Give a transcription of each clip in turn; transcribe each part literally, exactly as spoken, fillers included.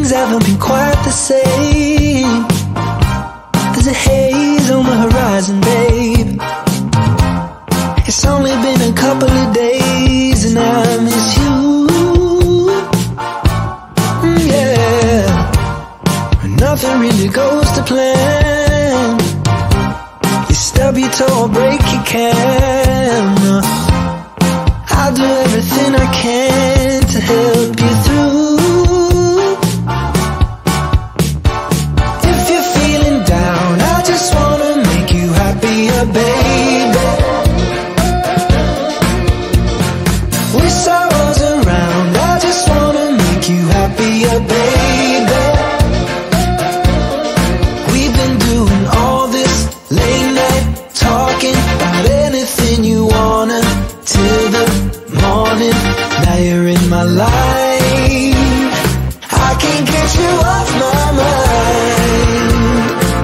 things haven't been quite the same. There's a haze on the horizon, babe. It's only been a couple of days and I miss you. Yeah, nothing really goes to plan. You stub your toe or break your camera. I'll do everything I can to help you through. If you're feeling down, I just wanna make you happier, baby. Wish I was around, I just wanna make you happier, baby. We've been doing all this late night talking about anything you wanna till the morning. Now you're in my life, I can't get you off my mind.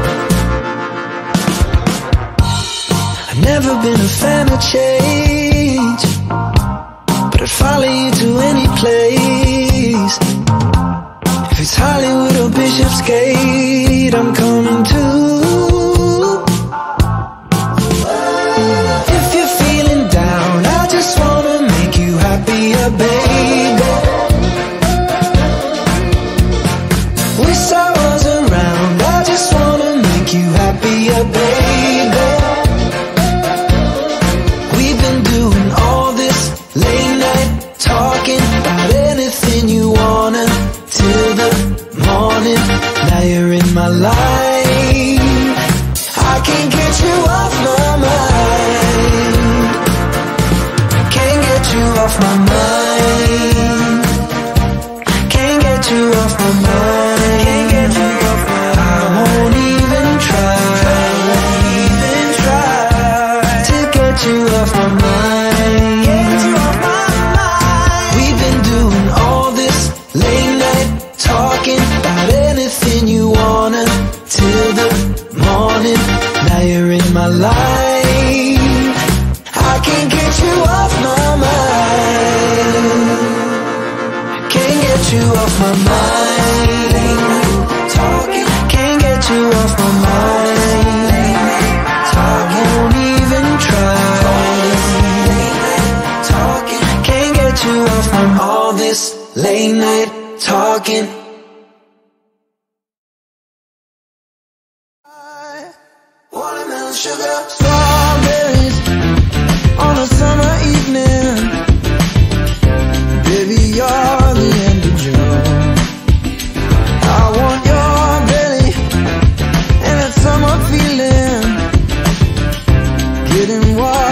I've never been a fan of change, but I'd follow you to any place. If it's Hollywood or Bishopsgate, I'm coming too. If you're feeling down, I just wanna make you happier, baby. Wish I was around, I just wanna make you happier, baby. We've been doing all this late night talking about anything you wanna till the morning. Now you're in my life, I can't get you off my mind. Can't get you off my mind. Can't get you off my mind. Can't get you off my mind. I won't even try, even try to get you off my mind. Get you off my mind. We've been doing all this late night talking about anything you wanna till the morning. Now you're in my life, I can't get you off my mind. Can't get you off my mind. Talking, can't get you off my mind. Talking, won't even try. Talking, can't get you off from all this late night talking. Watermelon sugar, strawberries on a summer evening. Baby, you're the end of June. I want your belly and that summer feeling, getting wild.